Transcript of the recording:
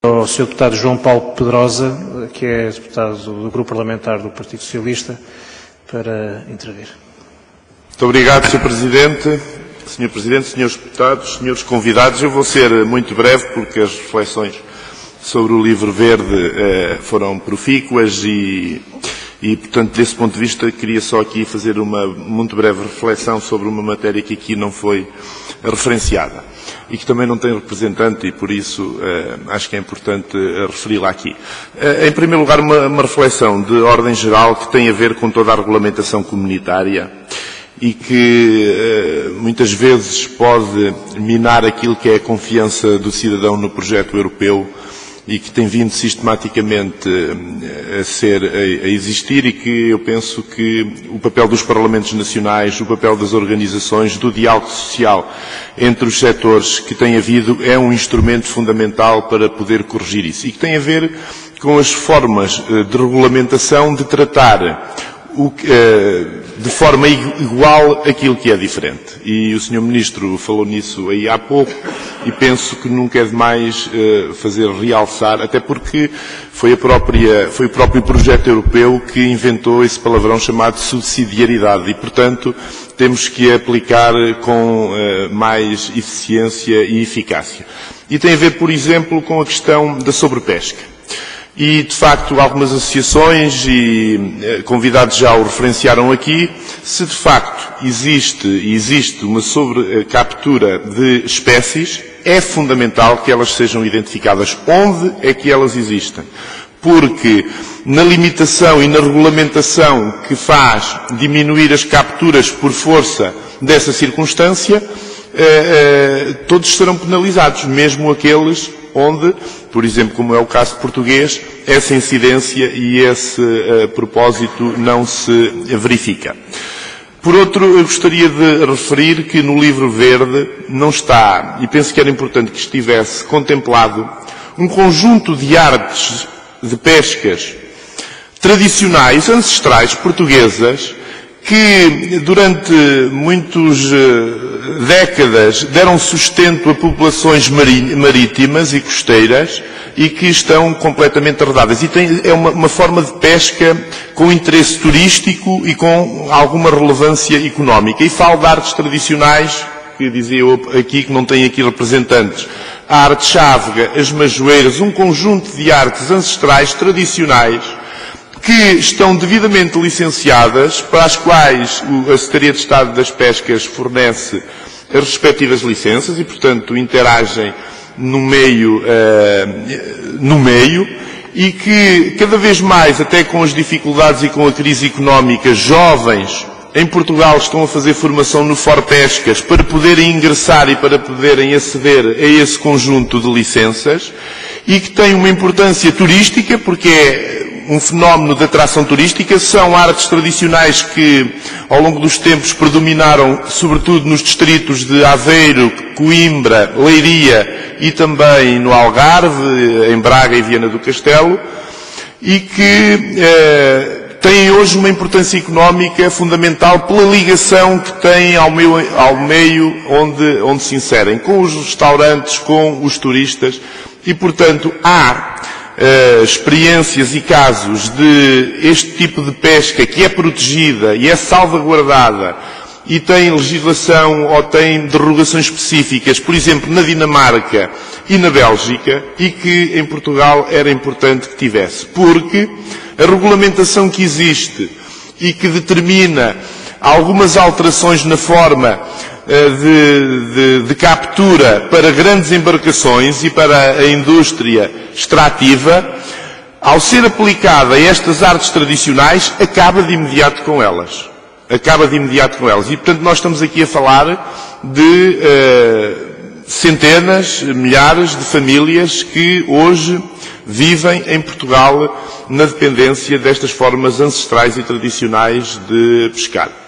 Ao Sr. Deputado João Paulo Pedrosa, que é deputado do Grupo Parlamentar do Partido Socialista, para intervir. Muito obrigado, Sr. Presidente. Sr. Presidente, Srs. Deputados, Srs. Convidados, eu vou ser muito breve porque as reflexões sobre o Livro Verde foram profícuas e, portanto, desse ponto de vista, queria só aqui fazer uma muito breve reflexão sobre uma matéria que aqui não foi referenciada e que também não tem representante e, por isso, acho que é importante referi-la aqui. Em primeiro lugar, uma reflexão de ordem geral que tem a ver com toda a regulamentação comunitária e que muitas vezes pode minar aquilo que é a confiança do cidadão no projeto europeu e que tem vindo sistematicamente a existir e que eu penso que o papel dos Parlamentos Nacionais, o papel das organizações, do diálogo social entre os setores que tem havido é um instrumento fundamental para poder corrigir isso e que tem a ver com as formas de regulamentação de tratar de forma igual aquilo que é diferente. E o Sr. Ministro falou nisso aí há pouco e penso que nunca é demais fazer realçar, até porque foi o próprio projeto europeu que inventou esse palavrão chamado subsidiariedade e, portanto, temos que aplicar com mais eficiência e eficácia. E tem a ver, por exemplo, com a questão da sobrepesca. E, de facto, algumas associações e convidados já o referenciaram aqui, se de facto existe uma sobrecaptura de espécies, é fundamental que elas sejam identificadas. Onde é que elas existem? Porque na limitação e na regulamentação que faz diminuir as capturas por força dessa circunstância, todos serão penalizados, mesmo aqueles onde, por exemplo, como é o caso português, essa incidência e esse propósito não se verifica. Por outro, eu gostaria de referir que no Livro Verde não está, e penso que era importante que estivesse contemplado, um conjunto de artes de pescas tradicionais, ancestrais, portuguesas, que durante muitas décadas deram sustento a populações marítimas e costeiras e que estão completamente arredadas. E é uma forma de pesca com interesse turístico e com alguma relevância económica. E falo de artes tradicionais, que dizia eu aqui, que não tem aqui representantes. A arte chávega, as majoeiras, um conjunto de artes ancestrais tradicionais que estão devidamente licenciadas, para as quais a Secretaria de Estado das Pescas fornece as respectivas licenças e, portanto, interagem no meio, e que, cada vez mais, até com as dificuldades e com a crise económica, jovens em Portugal estão a fazer formação no Forpescas para poderem ingressar e para poderem aceder a esse conjunto de licenças e que tem uma importância turística, porque é um fenómeno de atração turística, são artes tradicionais que, ao longo dos tempos, predominaram, sobretudo nos distritos de Aveiro, Coimbra, Leiria e também no Algarve, em Braga e Viana do Castelo, e que têm hoje uma importância económica fundamental pela ligação que têm ao meio onde se inserem, com os restaurantes, com os turistas, e, portanto, há experiências e casos de este tipo de pesca que é protegida e é salvaguardada e tem legislação ou tem derrogações específicas, por exemplo, na Dinamarca e na Bélgica, e que em Portugal era importante que tivesse, porque a regulamentação que existe e que determina algumas alterações na forma de captura para grandes embarcações e para a indústria extrativa, ao ser aplicada a estas artes tradicionais, acaba de imediato com elas. E, portanto, nós estamos aqui a falar de centenas, milhares de famílias que hoje vivem em Portugal na dependência destas formas ancestrais e tradicionais de pescar.